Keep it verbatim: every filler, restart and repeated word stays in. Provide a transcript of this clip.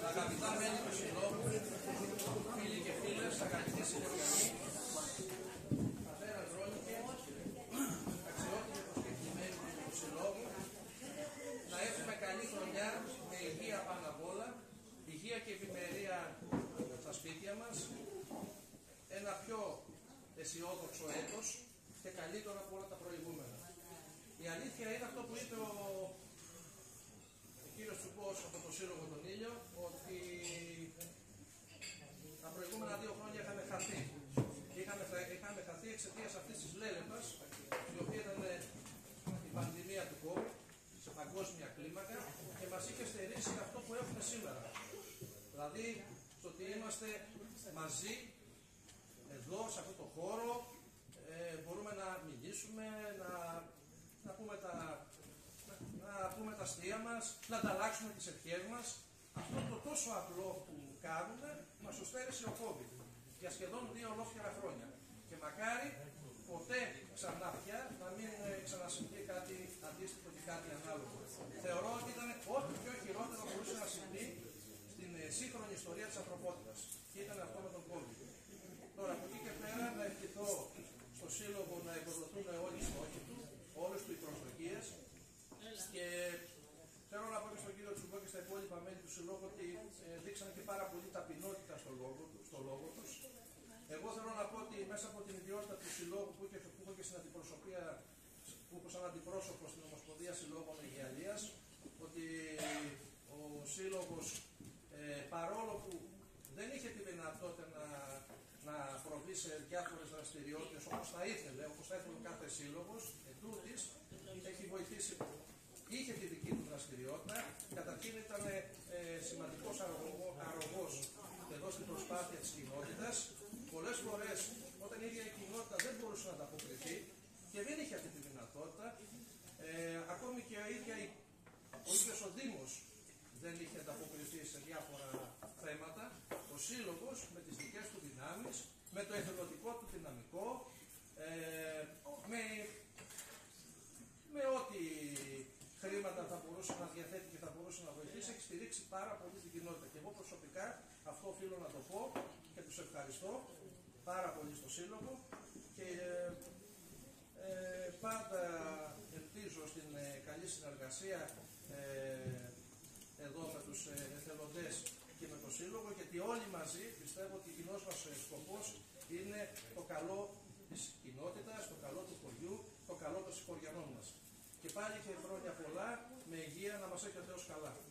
Αγαπητά μέλη του Συλλόγου, φίλοι και φίλες, αγαπητοί συνεργατοί, πατέρα Δρόνικε, αξιότιμοι προσκεκλημένοι του Συλλόγου, να έχουμε καλή χρονιά με υγεία πάνω απ' όλα, υγεία και ευημερία στα σπίτια μας, ένα πιο αισιόδοξο έτος και καλύτερο από όλα τα προηγούμενα. Η αλήθεια είναι αυτό που είπε ο, ο κύριος Τσουκός από το Σύλλογο τον Ήλιο, ότι τα προηγούμενα δύο χρόνια είχαμε χαθεί. Είχαμε, είχαμε χαθεί εξαιτίας αυτής της λέλεπας, η οποία ήταν η πανδημία του COVID σε παγκόσμια κλίμακα και μας είχε στερήσει αυτό που έχουμε σήμερα. Δηλαδή, στο ότι είμαστε μαζί, εδώ, σε αυτό το χώρο, ε, μπορούμε να μιλήσουμε, να, να, πούμε τα, να, να πούμε τα αστεία μας, να ανταλλάξουμε τις ευχές μας. Αυτό το τόσο απλό που κάνουμε μας το στέρισε ο COVID για σχεδόν δύο ολόκληρα χρόνια. Και μακάρι ποτέ ξανά πια να μην ξανασυμβεί κάτι αντίστοιχο και κάτι ανάλογο. Θεωρώ ότι ήταν ό,τι πιο χειρότερο μπορούσε να συμβεί στην σύγχρονη ιστορία της ανθρωπότητας. Και ήταν αυτό με τον COVID. Τώρα, από εκεί και πέρα, να ευχηθώ στο Σύλλογο να υποδοθούν όλοι οι στόχοι του, όλες του οι προσδοκίες. Και θέλω να πω και στον κύριο Τσουκό και στα υπόλοιπα μέλη του Συλλόγου ότι ε, δείξανε και πάρα πολύ ταπεινότητα στο λόγο, στο λόγο τους. Εγώ θέλω να πω ότι μέσα από την ιδιότητα του Συλλόγου που, και, που έχω και στην αντιπροσωπεία, που έχω σαν αντιπρόσωπο στην Ομοσπονδία Συλλόγων Υγειαλίας, ότι ο Σύλλογος ε, παρόλο που δεν είχε τη δυνατότητα να, να προβεί σε διάφορες δραστηριότητες όπως θα ήθελε, όπως θα ήθελε κάθε σύλλογος, ετούτοις έχει βοηθήσει. Είχε τη δική του δραστηριότητα, καταρχήν ήταν ε, σημαντικός αρρωγός εδώ στην προσπάθεια της κοινότητας. Πολλές φορές όταν η ίδια η κοινότητα δεν μπορούσε να ανταποκριθεί και δεν είχε αυτή τη δυνατότητα, ε, ακόμη και ο, ίδια, ο ίδιος ο Δήμος δεν είχε ανταποκριθεί σε διάφορα θέματα, ο Σύλλογος με τις δικές του δυνάμεις, με το εθελοντικό του δυναμικό, ε, με, με ό,τι χρήματα θα μπορούσε να διαθέτει και θα μπορούσε να βοηθήσει, έχει στηρίξει πάρα πολύ την κοινότητα. Και εγώ προσωπικά αυτό οφείλω να το πω και τους ευχαριστώ πάρα πολύ στο Σύλλογο και ε, ε, πάντα ελπίζω στην ε, καλή συνεργασία ε, εδώ με τους ε, εθελοντές και με το Σύλλογο, γιατί όλοι μαζί πιστεύω ότι ο κοινός μας σκοπός είναι το καλό της κοινότητας, το καλό του χωριού, το καλό των συγχωριανών μας. Και πάλι και χρόνια πολλά, με υγεία, να μας έχει ο Θεός καλά.